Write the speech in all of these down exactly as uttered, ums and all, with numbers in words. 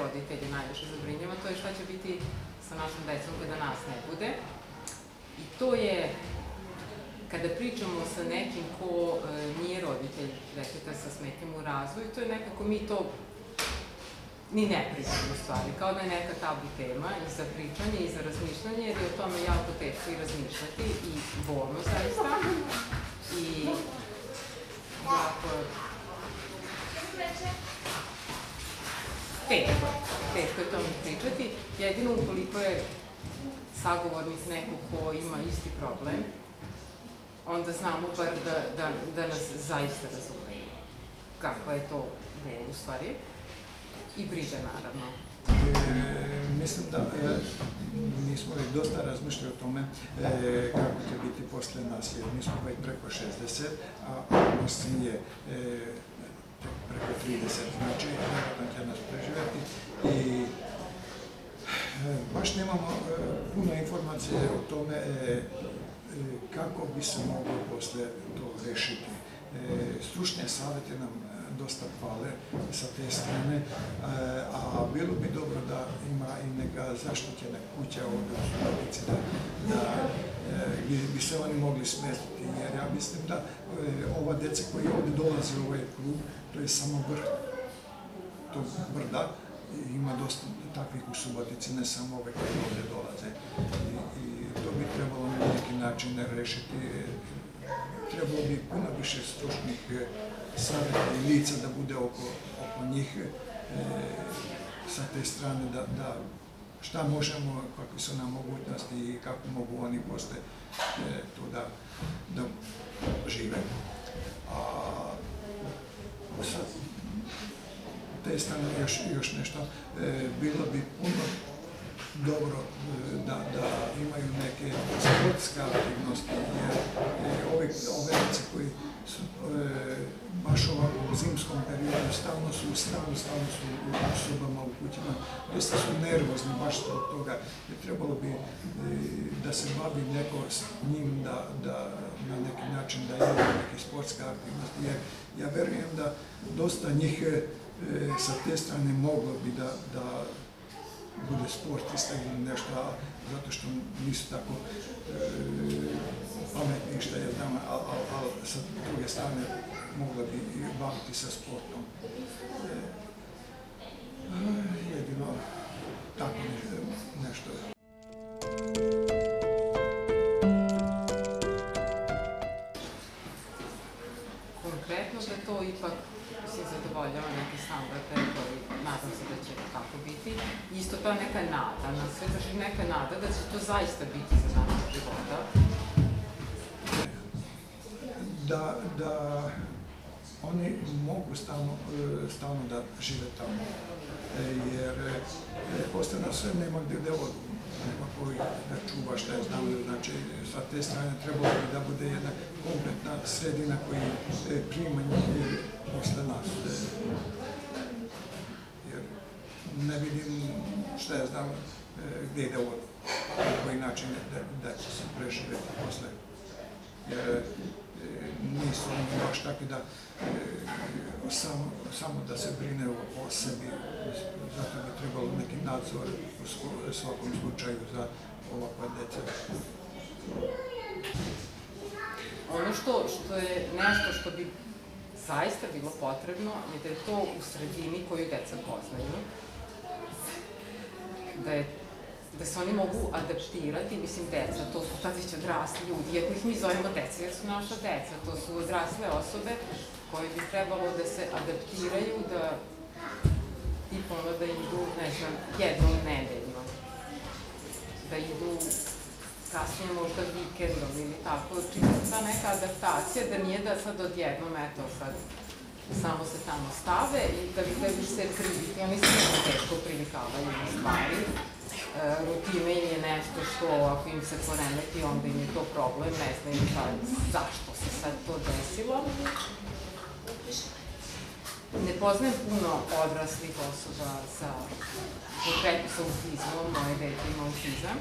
roditelje najviše zabrinjava, to je šta će biti sa našom decom kada nas ne bude. I to je, kada pričamo sa nekim ko nije roditelj deteta sa smetnjom u razvoju, to je nekako mi to ni ne pričamo u stvari, kao da je neka tabu tema i za pričanje i za razmišljanje, jer je o tome jako teško i razmišljati i bolno zaista. I jako teško, teško je o tome pričati. Jedino ukoliko je sagovornik neko ko ima isti problem, onda znamo bar da nas zaista razumeju kakva je to bol u stvari. I briga, naravno. Mislim da mi smo već dosta razmišljali o tome kako će biti posle nas, jer mi smo već preko šezdeset, a ono sin je preko trideset, znači vjerojatno će nas preživjeti i baš nemamo puno informacije o tome kako bi se moglo posle to rešiti. Stručne savete nam dosta hvale sa te strane, a bilo bi dobro da ima i neka zaštićena kuća ovdje u Subotici, da bi se oni mogli smestiti, jer ja mislim da ova deca koji ovdje dolaze u ovaj klub, to je samo vrh tog brda, ima dosta takvih u Subotici, ne samo ove koji ovdje dolaze. I to bi trebalo na neki način rešiti. Trebalo bi puno više stručnih savjeta i lica da bude oko njih sa te strane, da šta možemo, kakve su nam mogućnosti i kako mogu oni posle to da žive. A sa te strane još nešto, bilo bi puno dobro da imaju neke sportske aktivnosti, jer ove dece koji su baš ovako u zimskom periodu stalno su u stanu, stalno su u sobama, u kućima, dosta su nervozni baš od toga. Trebalo bi da se bavi neko s njim, da na neki način da imaju neke sportske aktivnosti, jer ja verujem da dosta njih sa te strane moglo bi da bude sportista ili nešto, zato što nisu tako pametni što je znam, ali sa druge strane mogla bi baviti sa sportom. Jedino tako nešto. Konkretno da to ipak se zadovoljava neki standarde koji nadam se da će tako biti. Isto to je neka nada, na sve drži neka nada da će to zaista biti za našeg života. Da oni mogu stalno da žive tamo, jer posle nas sve nema gde odu, nema koji da čuva šta je znamo, znači sa te strane trebalo bi da bude jedna kompletna sredina koji prima njih posle nas. Jer ne vidim šta je znam gde ide odu, na koji način da će se preživjeti posle. Jer nisu oni baš takvi da samo da se brine o sebi, zato bi trebalo neki nadzor u svakom slučaju za ovakva deca. Ono što je nešto što bi zaista bilo potrebno je da je to u sredini koju deca poznaju, da se oni mogu adaptirati, mislim, deca, to su tad već odrasli ljudi, iako ih mi zovemo deca, jer su naša deca, to su odrasle osobe koje bi trebalo da se adaptiraju, da tipa ono da idu, ne znam, jednom nedeljno, da idu kasnije možda vikendom ili tako, čini se ta neka adaptacija, da nije da sad odjednom, eto sad, samo se tamo stave i da bi se priviti, oni se jako teško privikavaju na stvari. Rutina im je nešto što ako im se poremeti, onda im je to problem, ne znaju zašto se sad to desilo. Ne poznajem puno odraslih osoba sa, konkretno sa autizmom, moje dete ima autizam.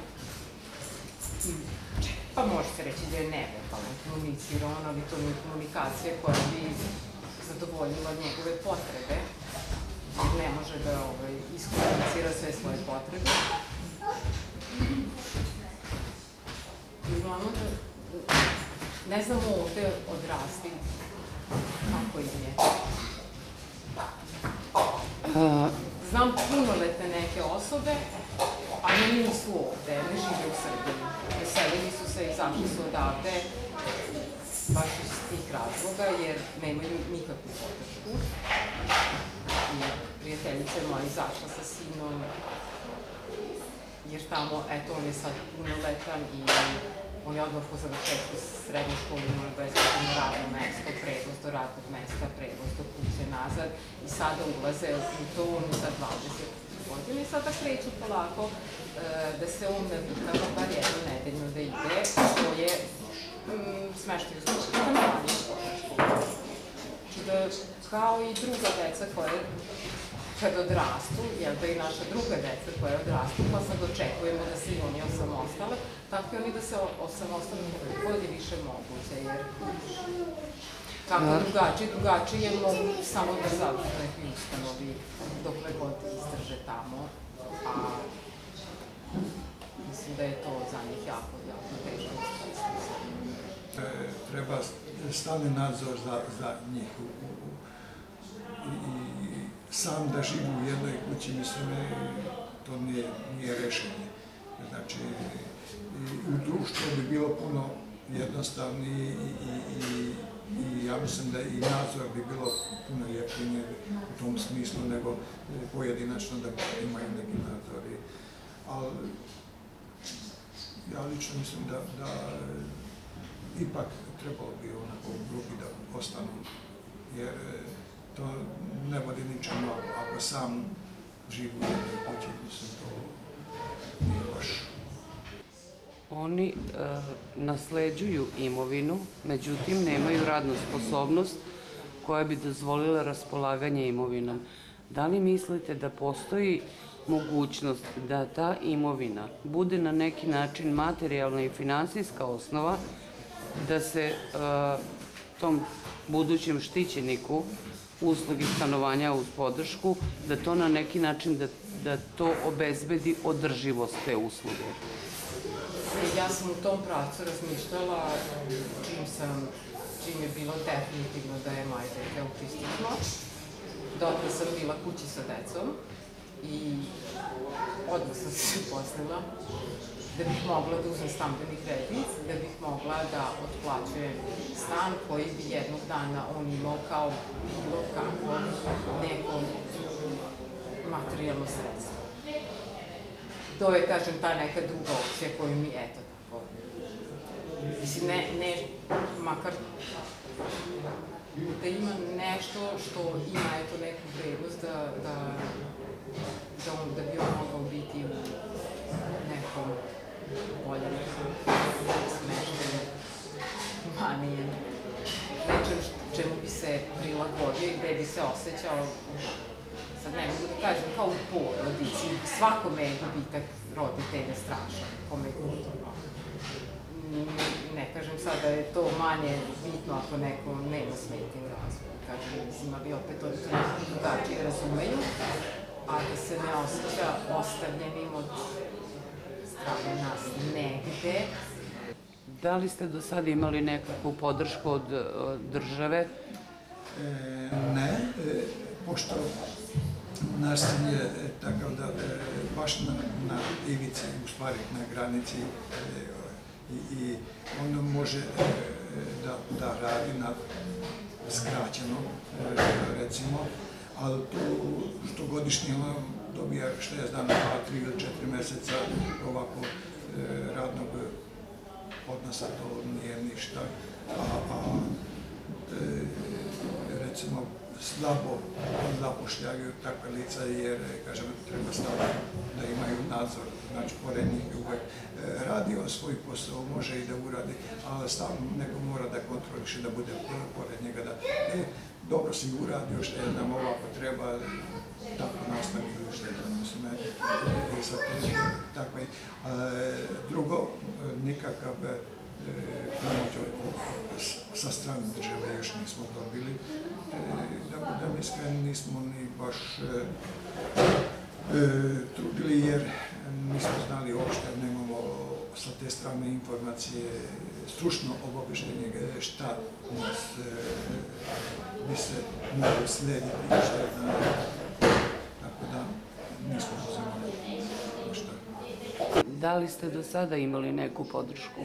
Pa može se reći da je neverbalno komuniciran, ali to nije komunikacija koja bi zadovoljila njegove potrebe. jer ne može da iskomunicira sve svoje potrebe. I uglavnom da ne znamo ovde odrasti kako im je. Znam punoletne neke osobe, ali oni nisu ovde, ne žive u Srbiji. Preselili su se, izašli su odavde, baš iz tih razloga, jer nemaju nikakvu podršku. I prijateljica moja izašla sa sinom, jer tamo, eto, on je sad punoletan i on je odmah po završetku srednje škole imao besplatno radno mesto, prevoz do radnog mesta, prevoz do kuće nazad i sada ulaze u to, on je sad dvadeset godina i sada kreću polako da se on navikava bar jedno nedeljno da ide, to je smeštaju u stanovanje u podršku. Znači da kao i druga deca koje kad odrastu, jel da i naša druga deca koja odrastu, pa sad očekujemo da se i oni osamostale, tako i oni da se osamostale koliko god je više moguće, jer kako drugačije, drugačije mogu samo da završu neki ustanovi dokle god izdrže tamo, a mislim da je to za njih jako, jako teško. Treba stalni nadzor za njih i sam da živu u jednoj kući, mislim, to nije rešenje. Znači, u društvu bi bilo puno jednostavnije i ja mislim da i nadzor bi bilo puno jeftinije u tom smislu nego pojedinačno da imaju neki nadzori. Ali ja lično mislim da ipak trebalo bi onako u grupi da ostanu, jer to ne vodi ničemu ako sam živi u jednoj kući, mislim, to nije baš. Oni nasleđuju imovinu, međutim nemaju radnu sposobnost koja bi dozvolila raspolaganje imovinom. Da li mislite da postoji mogućnost da ta imovina bude na neki način materijalna i finansijska osnova, da se tom budućem štićeniku uslugi stanovanja uz podršku, da to na neki način, da to obezbedi održivost te usluge? Ja sam u tom pravcu razmišljala čim je bilo definitivno da je moje dete autistično. Dotle sam bila kući sa decom i odmah sam se uposlila da bih mogla da uzmem stambeni kredit, da bih mogla da otplaćujem stan koji bi jednog dana on imao kao bilo kako neko materijalno sredstvo. To je, kažem, ta neka druga opcija koju mi, eto, tako, mislim, ne, makar da ima nešto što ima, eto, neku vrednost da bi on mogao biti u nekom boljem smeštaju, humanijem, nečem čemu bi se prilagodio i gde bi se osjećao, sad ne mogu da kažem, kao u porodici, svakome je gubitak roditelja strašan, kome god. Ne kažem sad da je to manje bitno ako neko nema smetnje u razvoju, kažem, mislim, ali opet oni to nekako drugačije razumeju, a da se ne osjeća ostavljenim od strane nas negde. Da li ste do sada imali nekakvu podršku od države? Ne, pošto nasilje je takav da baš na ivici, u stvari na granici, i ono može da radi na skraćeno, recimo, ali tu što godišnje ono dobija šezdeset dana, dva, tri ili četiri meseca ovako radnog odnosa, to nije ništa, a recimo slabo zapošljavaju takve lica jer, kažem, treba staviti da imaju nadzor, znači pored njih uvek radi on svoj posao, može i da uradi, ali stalno neko mora da kontroliše, da bude pored njega, da e, dobro si uradio, što je nam ovako treba, tako nastavi što je da mislim, i sad takve. Drugo, nikakav pomoć sa strane države još nismo dobili. Da budem iskren, nismo ni baš trudili jer nismo znali uopšte, nemamo sa te strane informacije, stručno obaveštenje šta nas bi se moglo slediti, šta je da, tako da nismo uzimali šta. Da li ste do sada imali neku podršku?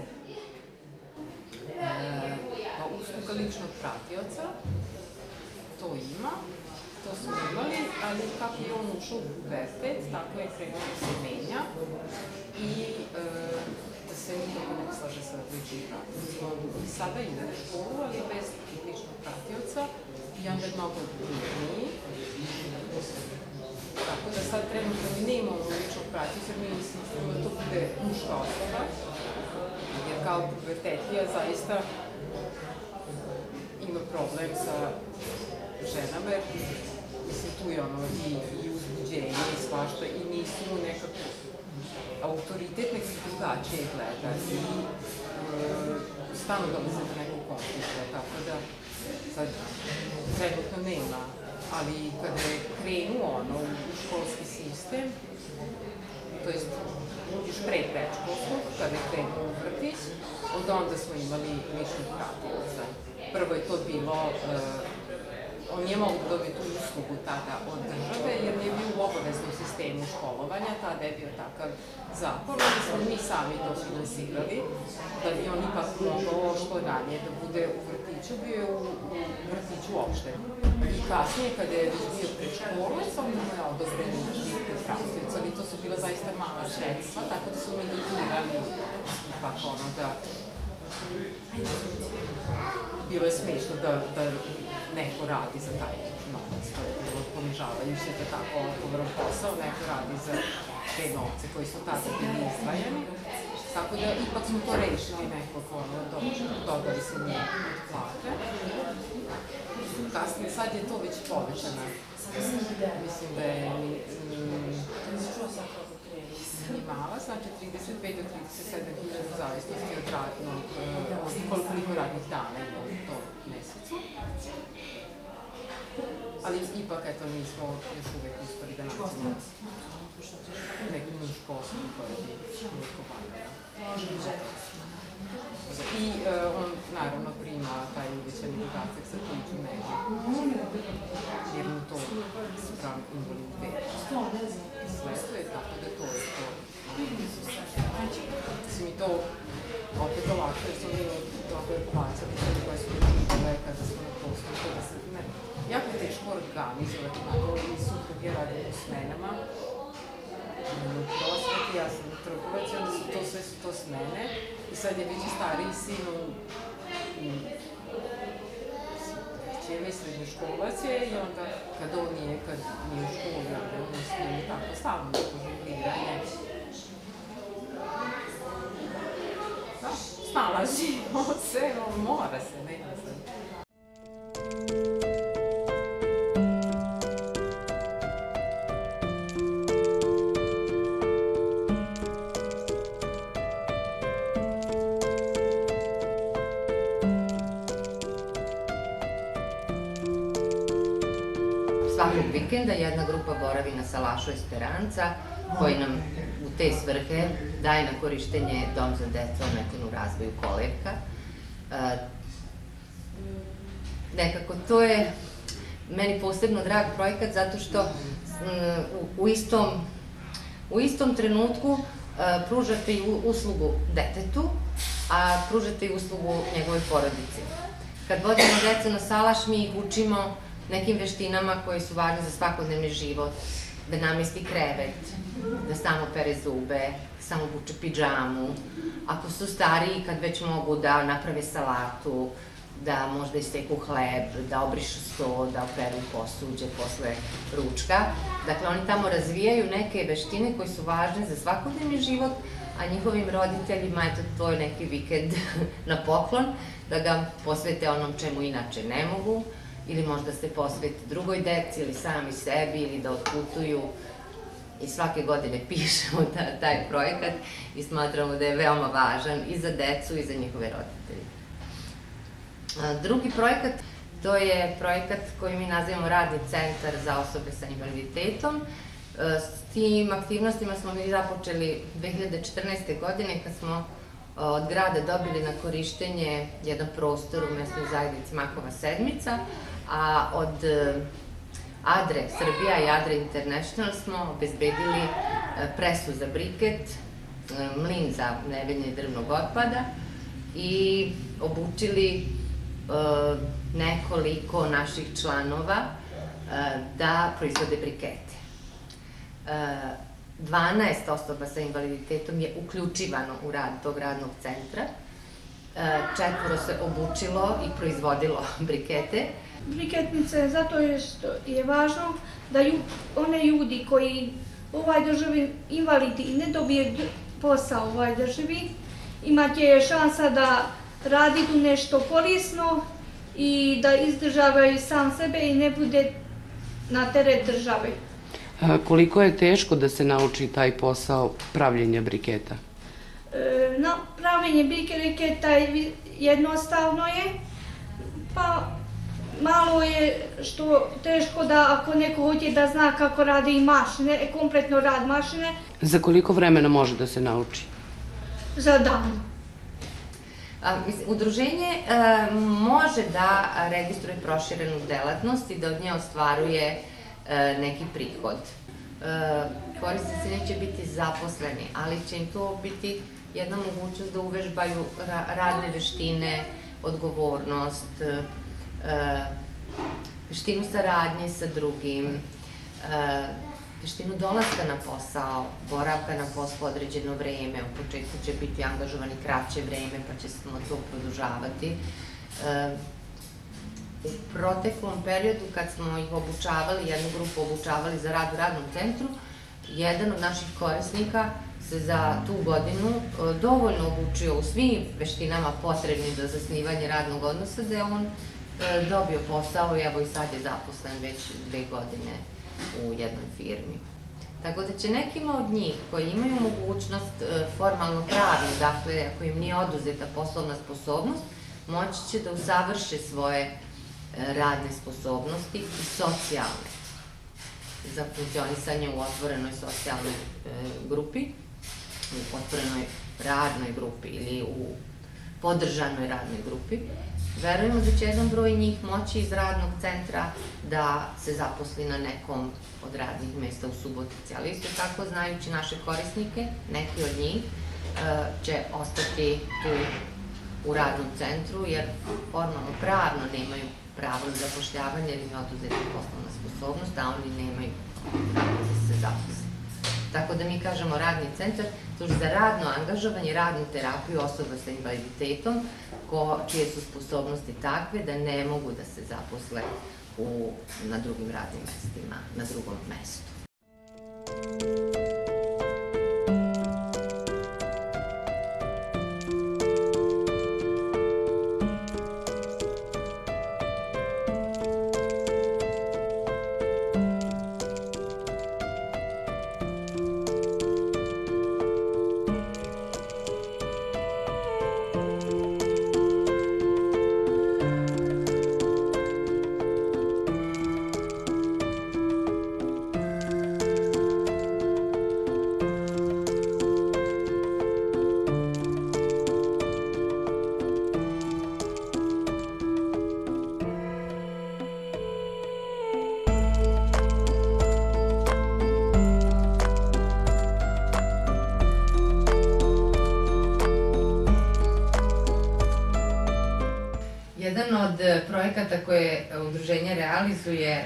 Pa usluga ličnog pratioca, to ima, to smo imali, ali kako je on ušao u pubertet, tako je krenuo da se menja i da se nikako ne slaže sa ličnim pratiocom. I sada ide u školu, ali bez ličnog pratioca i onda je mnogo bitniji. Tako da sad trenutno mi ne imamo ličnog pratioca, jer mi insistiramo da to bude muška osoba, jer kao pubertetija zaista ima problem sa ženama, jer mislim tu je ono i uzbuđenje i svašta i nisu mu nekako autoritet nekako drugačije gleda i stano dolaze do nekog konflikta, tako da sad trenutno nema, ali kada je krenuo ono u školski sistem, to jest još pre predškolskog, kada je krenuo u vrtić, od onda smo imali ličnih pratioca. Prvo je to bilo, on nije mogu da dobije tu uslugu tada od države, jer nije bio u obaveznom sistemu školovanja, tada je bio takav zakon, ali smo mi sami to finansirali, da bi on ipak mogao što ranije da bude u vrtiću, bio je u vrtiću uopšte. I kasnije, kada je već bio pred školom, sam mu je odobreni lični pratioca, ali to su bila zaista mala sredstva, tako da su mi dotirali ipak ono da bilo je smešno da neko radi za taj novac, to je bilo ponižavajuće da tako odgovoran posao, neko radi za te novce koji su tada bili izdvajani. Tako da ipak smo to rešili nekako, dodali se mi od plate. Kasnije, sad je to već povećano. Mislim da je minimala, znači trideset pet do trideset sedam hiljada u zavisnosti od radnog, koliko radnih dana ima u tom mesecu. Ali ipak, eto, mi smo još uvek uspeli da nađemo neku mušku osobu koja bi muško bavila. I on, naravno, prima taj uvećani dodatak za kuću negu, jer mu to sprem invaliditeta sleduje, tako da to je to. Mislim i to opet ovako, jer smo mi dobro plaćali sve koje smo učinile kada smo na poslu, kada se jako je teško organizovati, tako i suprug je radio u smenama, u prosveti, ja sam trgovac, onda su to sve su to smene i sad je već stariji sin u trećeve i srednjoškolac je i onda kad on nije, kad nije u školi, onda on s njim je tako stavno neko žugliranje. Da, snalažimo se, mora se, nema se. Svakog vikenda jedna grupa boravi na Salašu Esperanca, koji nam u te svrhe daje na korištenje dom za decu ometenu u razvoju Kolevka. Nekako to je meni posebno drag projekat zato što u istom trenutku pružate i uslugu detetu, a pružate i uslugu njegovoj porodici. Kad vodimo decu na Salaš, mi ih učimo nekim veštinama koje su važne za svakodnevni život, da namesti krevet, da samo pere zube, samo buče pidžamu, ako su stariji, kad već mogu da naprave salatu, da možda isteku hleb, da obrišu sto, da operu posuđe posle ručka. Dakle, oni tamo razvijaju neke veštine koje su važne za svakodnevni život, a njihovim roditeljima, eto, to je neki vikend na poklon, da ga posvete onom čemu inače ne mogu, ili možda se posvete drugoj deci, ili sami sebi, ili da otputuju. i svake godine pišemo taj projekat i smatramo da je veoma važan i za decu i za njihove roditelje. Drugi projekat, to je projekat koji mi nazivamo Radni centar za osobe sa invaliditetom. S tim aktivnostima smo mi započeli dve hiljade četrnaeste. godine kad smo od grada dobili na korištenje jedan prostor u mesnoj zajednici Makova sedmica, a od Adre Srbija i Adre International smo obezbedili presu za briket, mlin za nevenje drvnog otpada i obučili nekoliko naših članova da proizvode brikete. dvanaest osoba sa invaliditetom je uključivano u rad tog radnog centra. Četvoro se obučilo i proizvodilo brikete. Briketnice zato je što je važno da one ljudi koji u ovoj državi invalidi i ne dobije posao u ovoj državi, imate šansa da raditu nešto korisno i da izdržavaju sam sebe i ne bude na teret države. Koliko je teško da se nauči taj posao pravljenja briketa? Pravljenje briketa jednostavno je, pa malo je što teško da ako neko hoće da zna kako rade i mašine, kompletno rad mašine. Za koliko vremena može da se nauči? Za dan. Udruženje može da registruje proširenu delatnost i da od nje ostvaruje neki prihod. Korisnici neće biti zaposleni, ali će im to biti jedna mogućnost da uvežbaju radne veštine, odgovornost, veštinu saradnje sa drugim, veštinu dolaska na posao, boravka na poslu određeno vreme, u početku će biti angažovani kraće vreme pa će smo to produžavati. U proteklom periodu kad smo ih obučavali, jednu grupu obučavali za rad u radnom centru, jedan od naših korisnika se za tu godinu dovoljno obučio u svim veštinama potrebnim za zasnivanje radnog odnosa, da je on dobio posao i evo i sad je zaposlen već dve godine u jednoj firmi. Tako da će nekima od njih koji imaju mogućnost formalno pravno, dakle ako im nije oduzeta poslovna sposobnost, moći će da usavrše svoje radne sposobnosti i socijalne za funkcionisanje u otvorenoj socijalnoj grupi, u otvorenoj radnoj grupi ili u podržanoj radnoj grupi. Verujemo da će jedan broj njih moći iz radnog centra da se zaposli na nekom od radnih mesta u Subotici, ali isto tako znajući naše korisnike, neki od njih će ostati tu u radnom centru jer formalno pravno nemaju pravo za zapošljavanje jer im je oduzeta poslovna sposobnost, a oni nemaju pravo da se zaposle. Tako da mi kažemo radni centar služi za radno angažovanje, radnu terapiju osoba sa invaliditetom čije su sposobnosti takve da ne mogu da se zaposle na drugim radnim mestima, na drugom mestu. Jedan od projekata koje udruženje realizuje,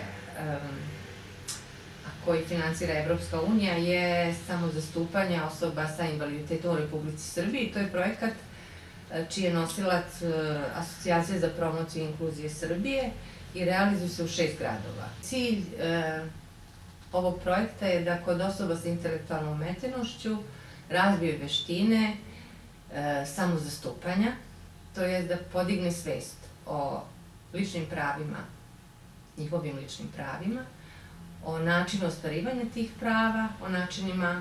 a koji finansira Evropska unija, je samozastupanje osoba sa invaliditetom u Republici Srbiji. To je projekat čiji je nosilac Asocijacija za promociju i inkluzije Srbije i realizuje se u šest gradova. Cilj ovog projekta je da kod osoba sa intelektualnom ometenošću razvije veštine samozastupanja, to je da podigne svest o ličnim pravima, njihovim ličnim pravima, o načinu ostvarivanja tih prava, o načinima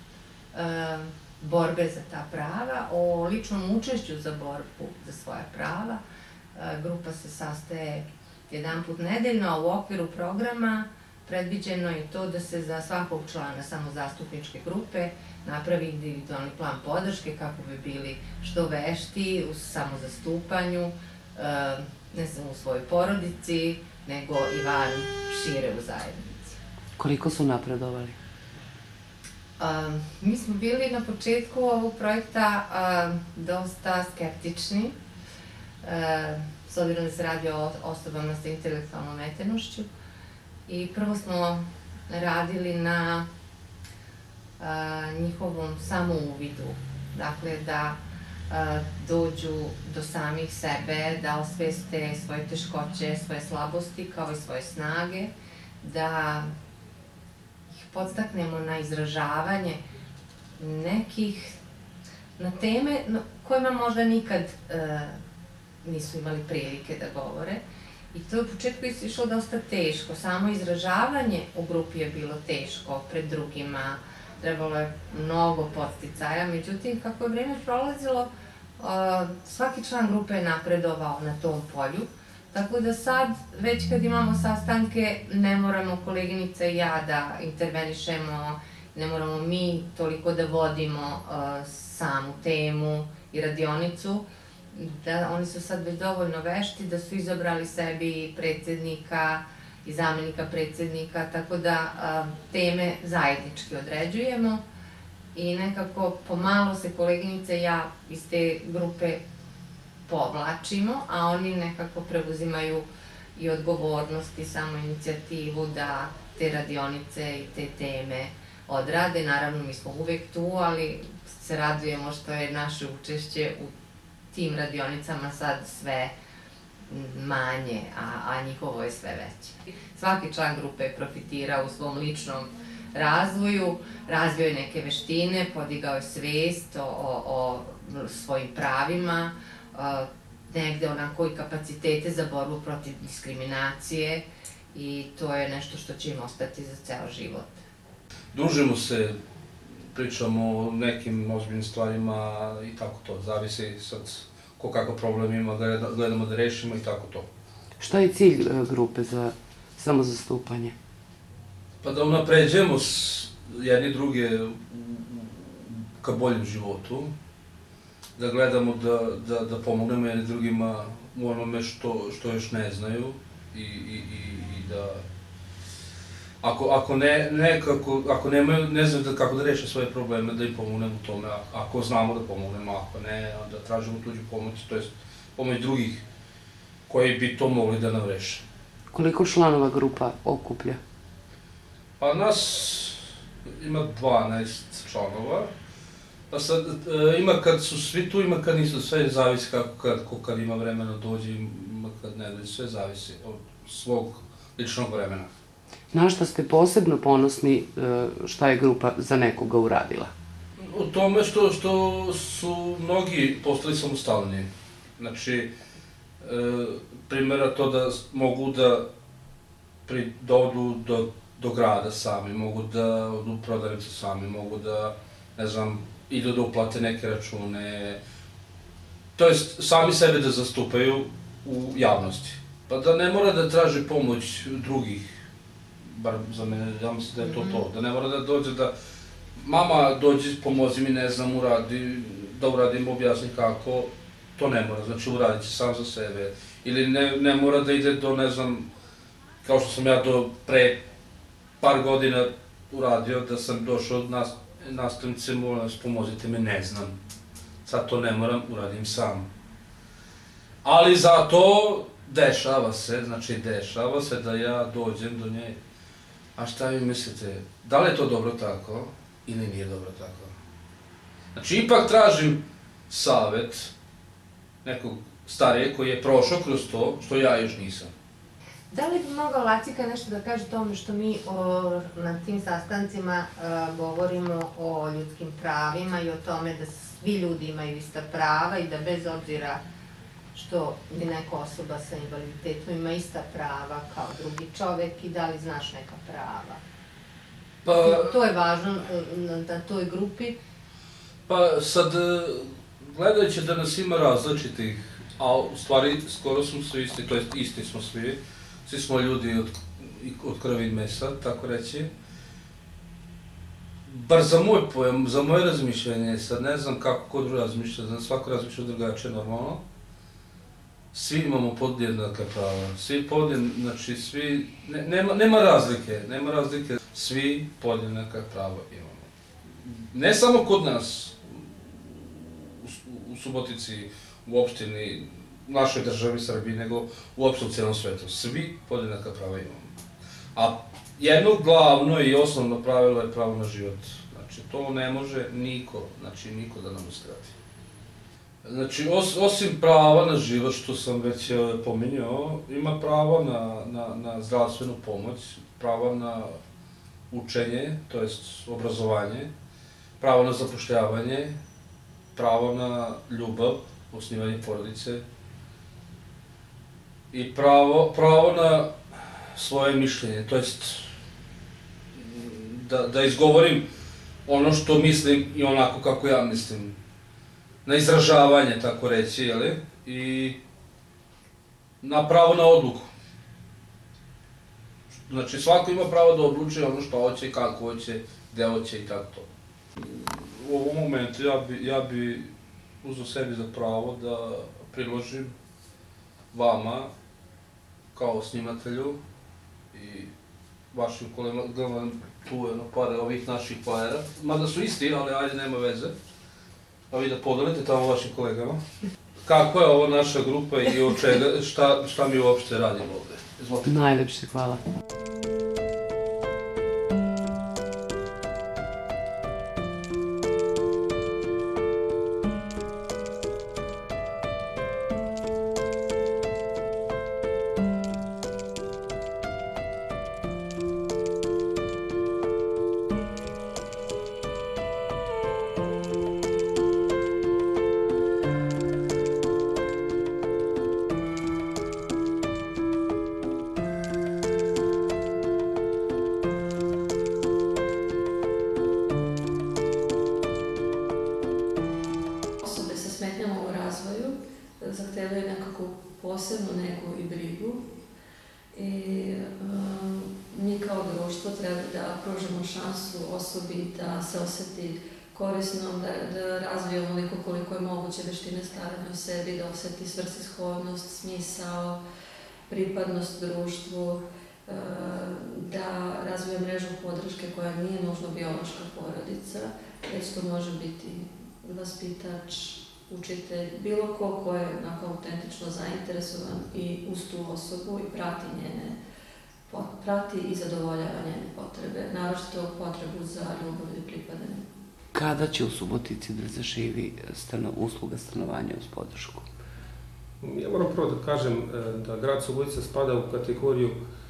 borbe za ta prava, o ličnom učešću za borbu za svoja prava. Grupa se sastaje jedan put nedeljno, a u okviru programa predviđeno je to da se za svakog člana samozastupničke grupe napravi individualni plan podrške kako bi bili što vešti u samozastupanju, ne samo u svojoj porodici, nego i van šire u zajednici. Koliko su napredovali? Mi smo bili na početku ovog projekta dosta skeptični, s obzirom da se radi o osobama sa intelektualnom ometenošću. I prvo smo radili na njihovom samouvidu, dakle da dođu do samih sebe, da osveste svoje teškoće, svoje slabosti kao i svoje snage, da ih podstaknemo na izražavanje nekih, na teme kojima možda nikad nisu imali prilike da govore. I to je u početku išlo dosta teško, samo izražavanje u grupi je bilo teško pred drugima, trebalo je mnogo podsticaja, međutim kako je vreme prolazilo, svaki član grupe je napredovao na tom polju, tako da sad, već kad imamo sastanke, ne moramo koleginica i ja da intervenišemo, ne moramo mi toliko da vodimo samu temu i radionicu, da oni su sad već dovoljno vešti da su izabrali sebi predsednika i zamenika predsednika, tako da teme zajednički određujemo i nekako pomalo se koleginice i ja iz te grupe povlačimo, a oni nekako preuzimaju i odgovornost i samo inicijativu da te radionice i te teme odrade. Naravno, mi smo uvek tu, ali se radujemo što je naše učešće u tim radionicama sad sve manje, a njihovo je sve veće. Svaki član grupe je profitirao u svom ličnom razvoju, razvio je neke veštine, podigao je svest o svojim pravima, negde onako i kapacitete za borbu protiv diskriminacije i to je nešto što će im ostati za ceo život. Družimo se, pričamo o nekim ozbiljnim stvarima i tako to. Zavisi sad ko kakav problem ima, gledamo da rešimo i tako to. Šta je cilj grupe za samozastupanje? Pa da unapređujemo jedni druge ka boljem životu, da gledamo da pomognemo jedni drugima u onome što još ne znaju i da ako ne znaju kako da reše svoje probleme, da im pomognemo u tome, ako znamo da pomognemo, ako ne, onda tražimo tuđu pomoć, to je pomoć drugih koji bi to mogli da nam reše. Koliko članova grupa okuplja? Pa nas ima dvanaest članova, pa sad ima kad su svi tu, ima kad nisu, sve zavisi kako kad ima vremena dođe, ima kad ne dođe, sve zavisi od svog ličnog vremena. Na šta ste posebno ponosni šta je grupa za nekoga uradila? U tome što su mnogi postali samostalni. Znači, primjera to da mogu da odu do grada sami, mogu da odu u prodavnicu sami, mogu da, ne znam, idu da uplate neke račune. To je sami sebe da zastupaju u javnosti. Pa da ne mora da traži pomoć drugih, bar za mene, ja mislim da je to to, da ne mora da dođe da mama dođe, pomozi mi, ne znam, uradi, da uradim, objasni kako, to ne mora, znači uradit će sam za sebe. Ili ne mora da ide do, ne znam, kao što sam ja do pre par godina uradio, da sam došao od nastavnice, molim vas, pomozite me, ne znam. Sad to ne moram, uradim sam. Ali zato dešava se, znači dešava se da ja dođem do nje. A šta vi mislite, da li je to dobro tako ili nije dobro tako? Znači, ipak tražim savet nekog starijeg koji je prošao kroz to, što ja još nisam. Da li bi mogao Lacika nešto da kaže o tome što mi na tim sastancima govorimo o ljudskim pravima i o tome da svi ljudi imaju ista prava i da bez obzira što bi neka osoba sa invaliditetom ima ista prava kao drugi čovek i da li znaš neka prava? Pa, to je važno na toj grupi. Pa sad, gledajući da nas ima različitih, a u stvari skoro smo svi isti, to jest isti smo svi, svi smo ljudi od, od krvi i mesa, tako reći. Bar za moj pojam, za moje razmišljanje, sad ne znam kako ko drugo razmišlja, znam svako razmišlja drugačije normalno. Svi imamo podjednaka prava, svi podjednaka, znači svi, ne, nema, nema razlike, nema razlike, svi podjednaka prava imamo. Ne samo kod nas, u, u Subotici, u opštini, u našoj državi Srbiji, nego uopšte u cijelom svetu, svi podjednaka prava imamo. A jedno glavno i osnovno pravilo je pravo na život. Znači, to ne može niko, znači niko da nam uskrati. Znači, os, osim prava na život, što sam već pominjao, ima pravo na, na, na zdravstvenu pomoć, pravo na učenje, to jest obrazovanje, pravo na zapošljavanje, pravo na ljubav, osnivanje porodice i pravo, pravo na svoje mišljenje, to jest da, da izgovorim ono što mislim i onako kako ja mislim. Na izražavanje, tako reći, jeli? I na pravo na odluku. Znači, svako ima pravo da odluči ono što hoće, kako hoće, gde hoće i tako to. U ovom momentu ja bi, ja bi uzeo sebi za pravo da priložim vama, kao snimatelju, i vašim kolegama, tu je ono pare ovih naših pajera, mada su isti, ali ajde, nema veze. A vi da podelite tamo vašim kolegama. Kako je ovo naša grupa i od čega, šta, šta mi uopšte radimo ovde? Izvolite. Najlepše hvala. Zahtevaju nekako posebnu negu i brigu i um, mi kao društvo treba da pružimo šansu osobi da se oseti korisnom, da, da razvije onoliko koliko je moguće veštine staranja o sebi, da oseti svrsishodnost, smisao, pripadnost društvu, uh, da razvije mrežu podrške koja nije nužno biološka porodica, već to može biti vaspitač, učitelj, bilo ko ko je onako autentično zainteresovan i uz tu osobu i prati njene, prati i zadovoljava njene potrebe, naročito potrebu za ljubav i pripadanje. Kada će u Subotici da zaživi usluga stanovanja uz podršku? Ja moram prvo da kažem da grad Subotica spada u kategoriju,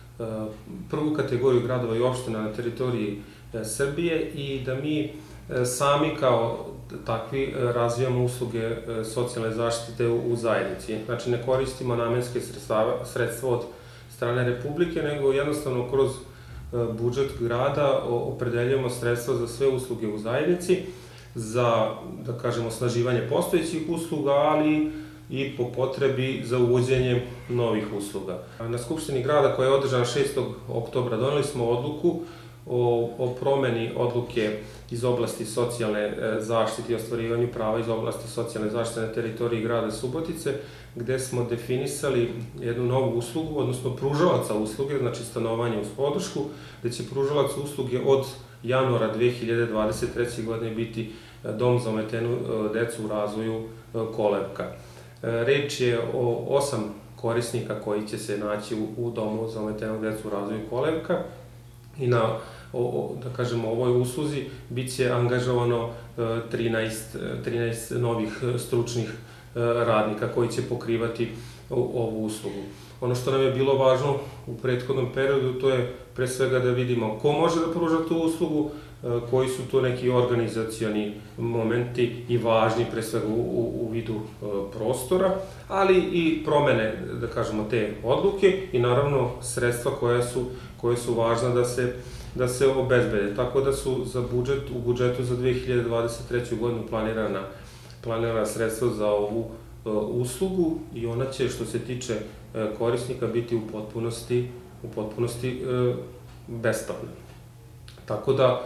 prvu kategoriju gradova i opština na teritoriji Srbije i da mi sami kao takvi razvijamo usluge socijalne zaštite u zajednici. Znači, ne koristimo namenske sredstva od strane Republike, nego jednostavno kroz budžet grada opredeljujemo sredstva za sve usluge u zajednici, za, da kažemo, osnaživanje postojećih usluga, ali i po potrebi za uvođenje novih usluga. Na Skupštini grada koja je održana šestog oktobra doneli smo odluku o, o promeni odluke iz oblasti socijalne zaštite i ostvarivanju prava iz oblasti socijalne zaštite na teritoriji grada Subotice, gde smo definisali jednu novu uslugu, odnosno pružalaca usluge, znači stanovanje uz podršku, gde će pružalac usluge od januara dve hiljade dvadeset treće. godine biti Dom za ometenu decu u razvoju Kolevka. Reč je o osam korisnika koji će se naći u, u Domu za ometenu decu u razvoju Kolevka i na O, da kažemo, ovoj usluzi bit će angažovano trinaest, trinaest novih stručnih radnika koji će pokrivati ovu uslugu. Ono što nam je bilo važno u prethodnom periodu, to je pre svega da vidimo ko može da pruža tu uslugu, koji su to neki organizacioni momenti i važni pre svega u, u, u vidu prostora, ali i promene, da kažemo, te odluke i naravno sredstva koja su, koje su važna da se, da se obezbede. Tako da su za budžet, u budžetu za dve hiljade dvadeset treću. godinu planirana, planirana sredstva za ovu uslugu i ona će, što se tiče korisnika, biti u potpunosti, u potpunosti besplatna. Tako da,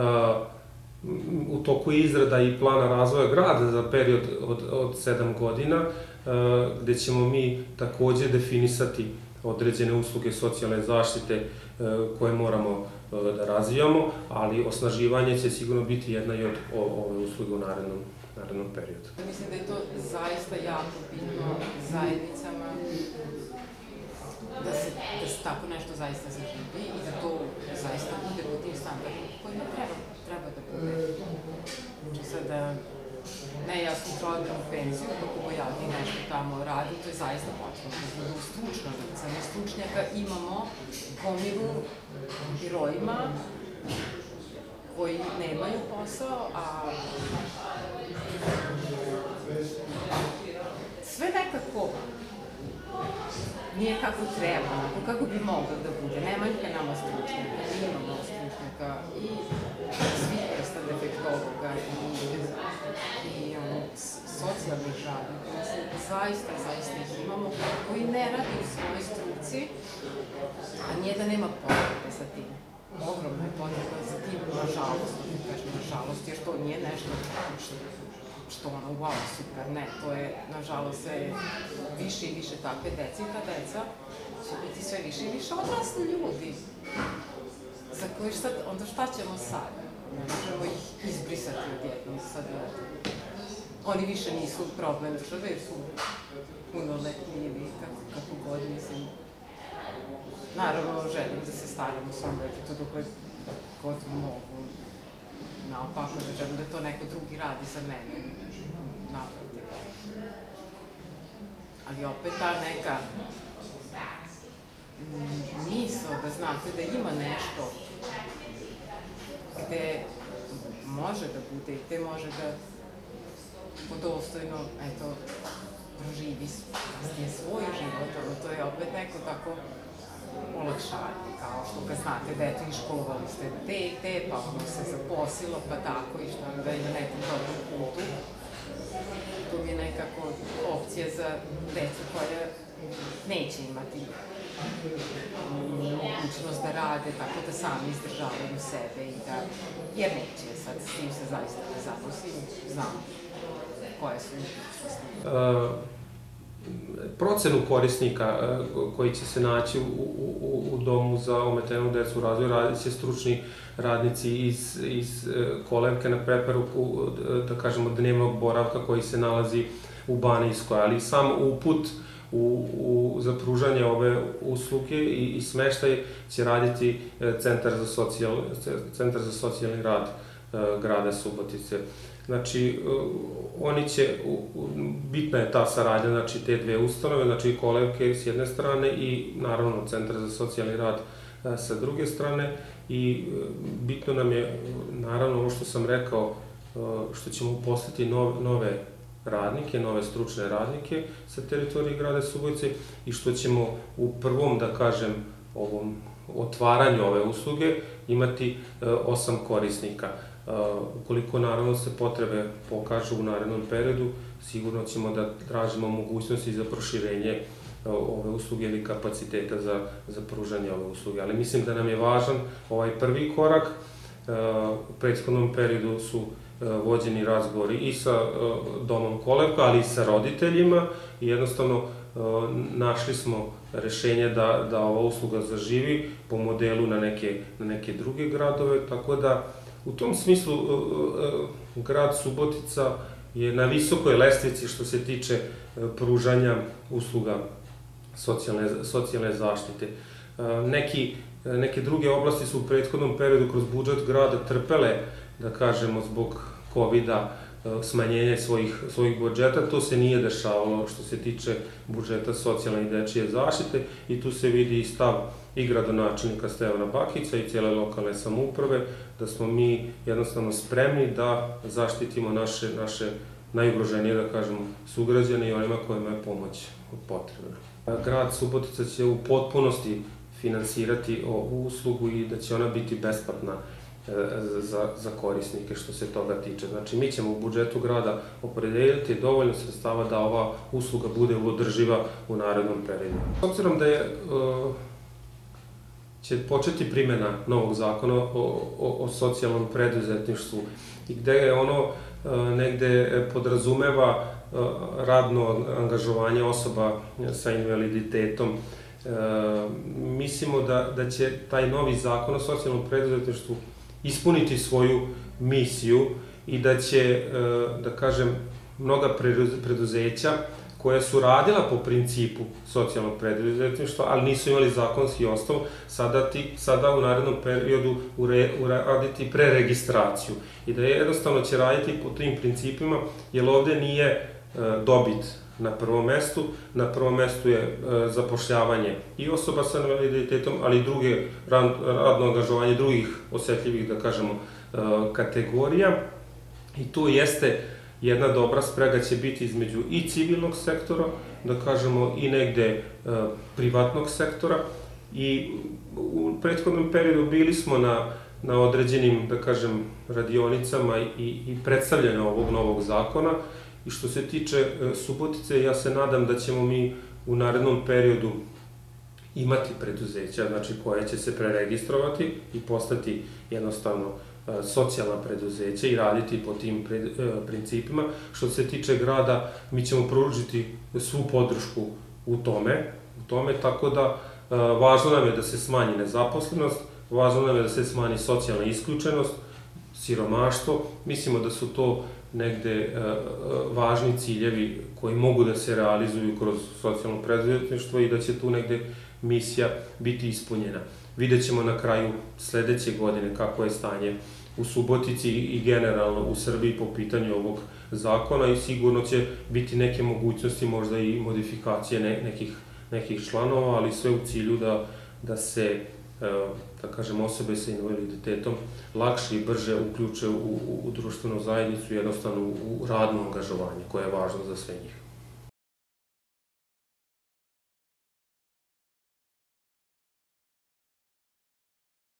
u toku izrada i plana razvoja grada za period od, od sedam godina, gde ćemo mi takođe definisati određene usluge socijalne zaštite koje moramo da razvijamo, ali osnaživanje će sigurno biti jedna i od ove usluge u narednom, narednom periodu. Mislim da je to zaista jako bitno zajednicama da se, da se tako nešto zaista zaživi i da to zaista bude po tim standardima kojima treba, treba da bude. Znači sada, ne, ja sam utrovala u penziju, dok ovo ja ti nešto tamo radim, to je zaista potrebno. Da budu stručna lica, mi stručnjaka imamo gomilu herojima koji nemaju posao, a sve nekako nije kako treba, onako kako bi moglo da bude. Nemanjka nama stručnjaka, mi imamo stručnjaka i svih vrsta defektologa i, i ono, socijalnih radnika. Mislim, zaista, zaista ih imamo koji ne radi u svojoj struci, a nije da nema potrebe za tim. Ogromna je potreba za tim, nažalost, ne kažem nažalost, jer to nije nešto što, što ono, wow, super, ne, to je, nažalost, sve više i više takve dece i ta deca će biti sve više i više odrasli ljudi, za koji šta, onda šta ćemo sad? Ne možemo ih izbrisati odjednom sad. Oni više nisu problem države, jer su punoletni ili kako, kako god, mislim. Naravno, želim da se staram u svom detetu dok god mogu. Naopako, da želim da to neko drugi radi za mene. Naprotiv. Ali opet ta neka misao da znate da ima nešto gde može da bude i gde može da podostojno, eto, proživi svoj život, ali to je opet neko tako olakšanje, kao što kad znate da eto iškolovali ste dete, pa ono se zaposlilo, pa tako i što da je na nekom dobrom putu. To mi je nekako opcija za decu koja neće imati mogućnost da rade, tako da sami izdržavaju sebe i da, jer neće, sad s tim se zaista ne zaposlim, znam koje su mogućnosti. Procenu korisnika koji će se naći u, u, u domu za ometenu decu u razvoju radit će stručni radnici iz, iz kolevke na preporuku, da kažemo, dnevnog boravka koji se nalazi u Banijskoj, ali sam uput u, u, za pružanje ove usluge i, i smeštaj će raditi Centar za, socijal, Centar za socijalni rad grada Subotice. Znači, oni će, bitna je ta saradnja, znači, te dve ustanove, znači, kolevke s jedne strane i, naravno, Centar za socijalni rad sa druge strane i bitno nam je, naravno, ono što sam rekao, što ćemo uposliti nove radnike, nove stručne radnike sa teritorije grada Subotice i što ćemo u prvom, da kažem, ovom otvaranju ove usluge imati osam korisnika. Ukoliko naravno se potrebe pokažu u narednom periodu, sigurno ćemo da tražimo mogućnosti za proširenje ove usluge ili kapaciteta za, za pružanje ove usluge. Ali mislim da nam je važan ovaj prvi korak. U prethodnom periodu su vođeni razgovori i sa domom kolevka, ali i sa roditeljima i jednostavno našli smo rešenje da, da ova usluga zaživi po modelu na neke, na neke druge gradove, tako da u tom smislu grad Subotica je na visokoj lestvici što se tiče pružanja usluga socijalne, socijalne zaštite. Neki, neke druge oblasti su u prethodnom periodu kroz budžet grada trpele, da kažemo, zbog kovida, smanjenje svojih, svojih budžeta. To se nije dešavalo što se tiče budžeta socijalne i dečije zaštite i tu se vidi i stav i gradonačelnika Stevana Bakića i cijele lokalne samouprave, da smo mi jednostavno spremni da zaštitimo naše, naše najugroženije, da kažemo, sugrađane i onima kojima je pomoć potrebna. Grad Subotica će u potpunosti finansirati ovu uslugu i da će ona biti besplatna za, za korisnike što se toga tiče. Znači, mi ćemo u budžetu grada opredeliti dovoljno sredstava da ova usluga bude održiva u narednom periodu. S obzirom da je će početi primjena novog zakona o, o, o socijalnom preduzetništvu i gde je ono negde podrazumeva radno angažovanje osoba sa invaliditetom. Mislimo da, da će taj novi zakon o socijalnom preduzetništvu ispuniti svoju misiju i da će, da kažem, mnoga preduzeća koja su radila po principu socijalnog preduzetništva, ali nisu imali zakonski osnov, sada, ti, sada u narednom periodu ure, uraditi preregistraciju. I da je jednostavno će raditi po tim principima, jer ovde nije e, dobit na prvom mestu, na prvom mestu je e, zapošljavanje i osoba sa invaliditetom, ali i druge rad, radno angažovanje drugih osetljivih, da kažemo, e, kategorija. I tu jeste jedna dobra sprega će biti između i civilnog sektora, da kažemo i negde e, privatnog sektora. I u prethodnom periodu bili smo na, na određenim, da kažem, radionicama i, i predstavljanju ovog novog zakona. I što se tiče e, Subotice, ja se nadam da ćemo mi u narednom periodu imati preduzeća, znači koje će se preregistrovati i postati jednostavno socijalna preduzeća i raditi po tim pre, principima. Što se tiče grada, mi ćemo pružiti svu podršku u tome, u tome, tako da važno nam je da se smanji nezaposlenost, važno nam je da se smanji socijalna isključenost, siromaštvo. Mislimo da su to negde važni ciljevi koji mogu da se realizuju kroz socijalno preduzetništvo i da će tu negde misija biti ispunjena. Vidjet ćemo na kraju sledeće godine kako je stanje u Subotici i generalno u Srbiji po pitanju ovog zakona i sigurno će biti neke mogućnosti, možda i modifikacije ne, nekih, nekih članova, ali sve u cilju da, da se, da kažem, osobe sa invaliditetom lakše i brže uključe u, u, u društvenu zajednicu i jednostavno u radno angažovanje koje je važno za sve njih.